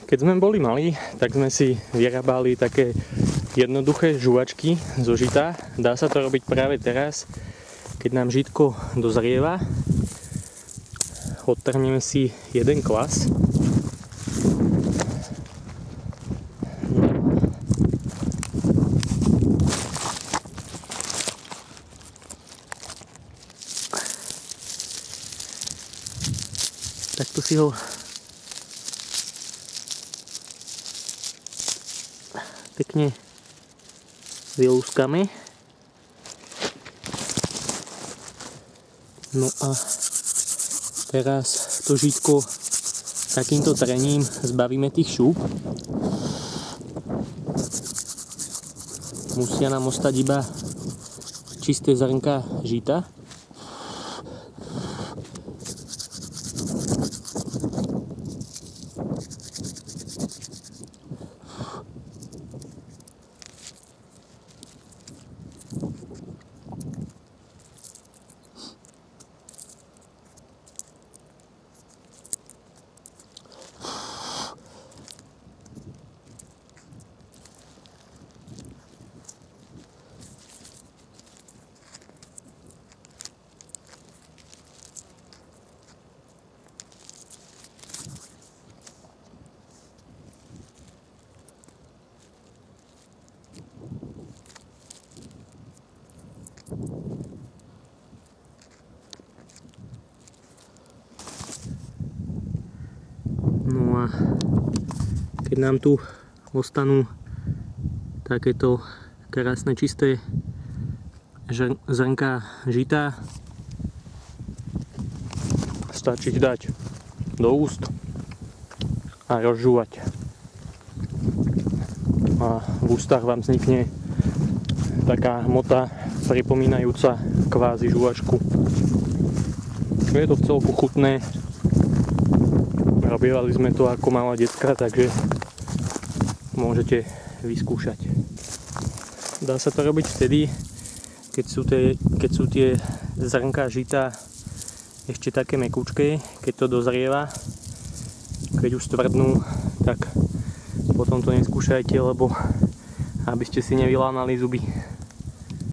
Keď sme boli malí, tak sme si vyrábali také jednoduché žuvačky zo žita. Dá sa to robiť práve teraz, keď nám žitko dozrieva. Odtrhneme si jeden klas. Takto si ho pekne vylúskame. No a teraz to žitko takýmto trením zbavíme tých šúb. Musia nám ostať iba čisté zrnká žita. No a keď nám tu ostanú takéto krásne čisté zrnká žita, stačí ich dať do úst a rozžúvať. A v ústach vám vznikne taká hmota pripomínajúca kvázi žuvačku. Je to vcelku chutné. Robievali sme to ako malá decka, takže môžete vyskúšať. Dá sa to robiť vtedy, keď sú tie zrnká žita ešte také mekúčké, keď to dozrieva. Keď už stvrdnú, tak potom to neskúšajte, lebo aby ste si nevylámali zuby.